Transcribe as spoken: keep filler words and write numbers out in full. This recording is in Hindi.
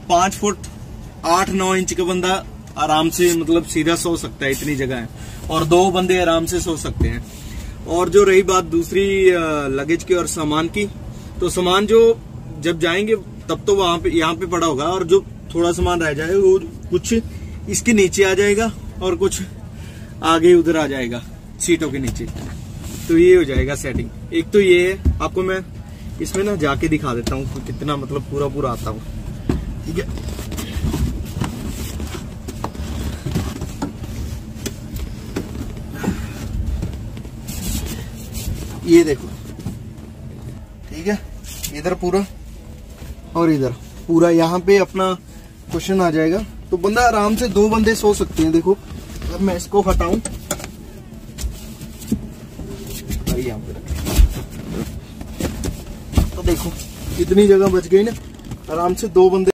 पांच फुट आठ नौ इंच का बंदा आराम से मतलब सीधा सो सकता है, इतनी जगह है, और दो बंदे आराम से सो सकते हैं। और जो रही बात दूसरी लगेज की और सामान की, तो सामान जो जब जाएंगे तब तो वहां पे यहाँ पे पड़ा होगा, और जो थोड़ा सामान रह जाएगा वो कुछ इसके नीचे आ जाएगा और कुछ आगे उधर आ जाएगा सीटों के नीचे। तो ये हो जाएगा सेटिंग। एक तो ये है, आपको मैं इसमें ना जाके दिखा देता हूँ कितना मतलब पूरा पूरा आता हूँ, ठीक है। ये देखो, ठीक है, इधर पूरा और इधर पूरा, यहाँ पे अपना कुशन आ जाएगा, तो बंदा आराम से दो बंदे सो सकते हैं। देखो अगर मैं इसको हटाऊं, यहाँ पे तो देखो इतनी जगह बच गई ना, आराम से दो बंदे